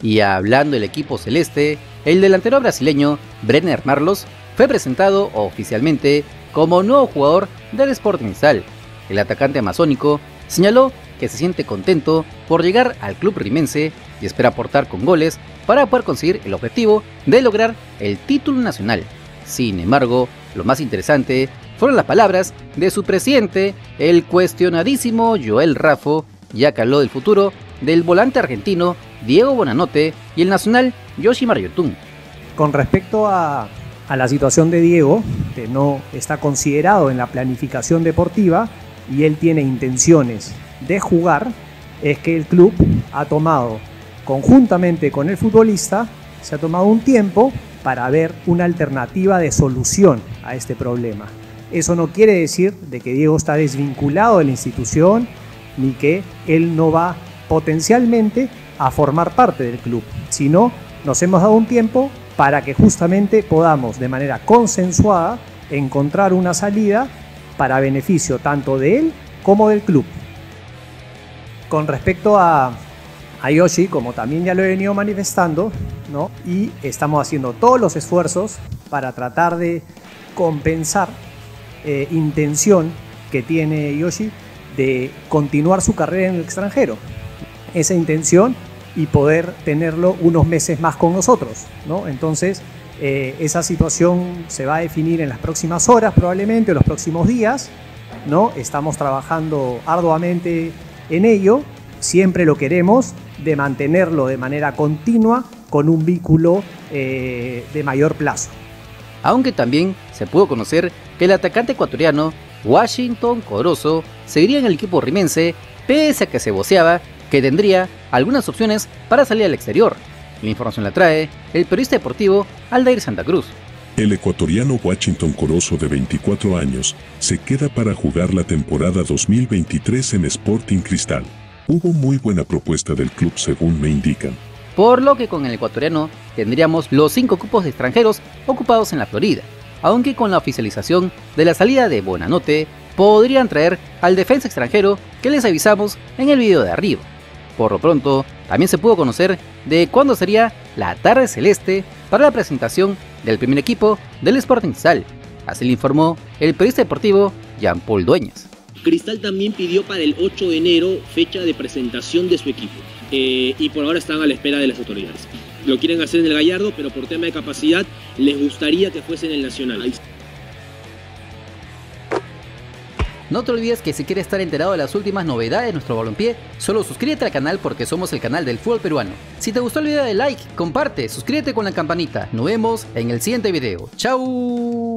Y hablando del equipo celeste, el delantero brasileño Brenner Marlos fue presentado oficialmente como nuevo jugador del Sporting Cristal. El atacante amazónico señaló que se siente contento por llegar al club rimense y espera aportar con goles para poder conseguir el objetivo de lograr el título nacional. Sin embargo, lo más interesante fueron las palabras de su presidente, el cuestionadísimo Joel Raffo, ya que habló del futuro del volante argentino Diego Bonanote y el nacional Yoshimar Yotun. Con respecto a la situación de Diego, que no está considerado en la planificación deportiva y él tiene intenciones de jugar, es que el club ha tomado, conjuntamente con el futbolista, se ha tomado un tiempo para ver una alternativa de solución a este problema. Eso no quiere decir de que Diego está desvinculado de la institución, ni que él no va potencialmente a formar parte del club, sino nos hemos dado un tiempo para que justamente podamos de manera consensuada encontrar una salida para beneficio tanto de él como del club. Con respecto a Yoshi, como también ya lo he venido manifestando, ¿no? Y estamos haciendo todos los esfuerzos para tratar de compensar intención que tiene Yoshi de continuar su carrera en el extranjero. Esa intención y poder tenerlo unos meses más con nosotros, ¿no? Entonces, esa situación se va a definir en las próximas horas probablemente, o los próximos días, ¿no? Estamos trabajando arduamente en ello, siempre lo queremos de mantenerlo de manera continua con un vínculo de mayor plazo. Aunque también se pudo conocer que el atacante ecuatoriano Washington Corozo seguiría en el equipo rimense, pese a que se voceaba que tendría algunas opciones para salir al exterior. La información la trae el periodista deportivo Aldair Santa Cruz. El ecuatoriano Washington Corozo, de 24 años, se queda para jugar la temporada 2023 en Sporting Cristal. Hubo muy buena propuesta del club, según me indican. Por lo que con el ecuatoriano tendríamos los 5 cupos de extranjeros ocupados en la Florida, aunque con la oficialización de la salida de Bonanote podrían traer al defensa extranjero que les avisamos en el video de arriba. Por lo pronto, también se pudo conocer de cuándo sería la tarde celeste para la presentación del primer equipo del Sporting Cristal. Así lo informó el periodista deportivo Jean-Paul Dueñas. Cristal también pidió para el 8 de enero fecha de presentación de su equipo y por ahora están a la espera de las autoridades. Lo quieren hacer en el Gallardo, pero por tema de capacidad les gustaría que fuese en el Nacional. No te olvides que si quieres estar enterado de las últimas novedades de nuestro balompié, solo suscríbete al canal porque somos el canal del fútbol peruano. Si te gustó el video, dale like, comparte, suscríbete con la campanita. Nos vemos en el siguiente video. ¡Chao!